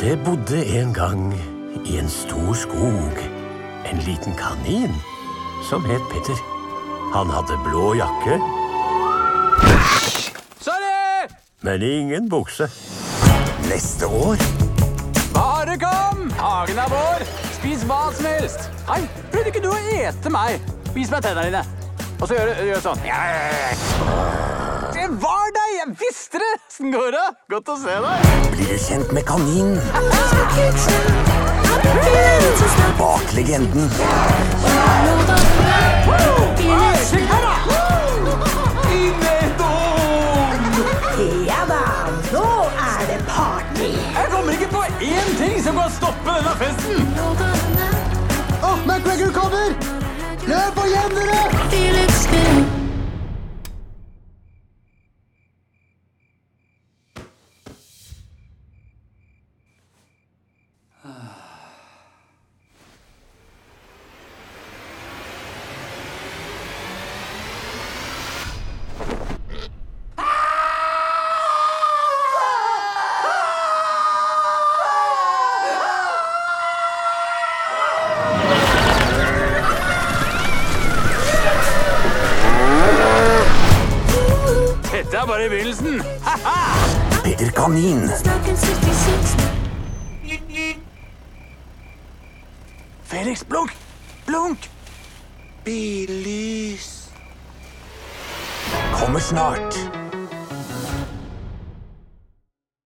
Det bodde en gang i en stor skog en liten kanin som het Petter. Han hadde blå jakke. Sorry! Men ingen bukse. Neste år. Bare kom! Hagen er vår. Spis hva som helst. Hei, prøvde ikke du å ete meg? Vis meg tennene dine. Og så gjør sånn. Det var deg! Jeg visste det! Hvordan går det? Godt å se deg. Blir du kjent med kaninen? Bak legenden. Ja da, nå det party. Jeg kommer ikke på én ting som kan stoppe denne festen. McGregor kommer! Løp og gjem dere! Dette er bare begynnelsen. Peter Kanin. Felix, blunk! Blunk! Billys. Kommer snart.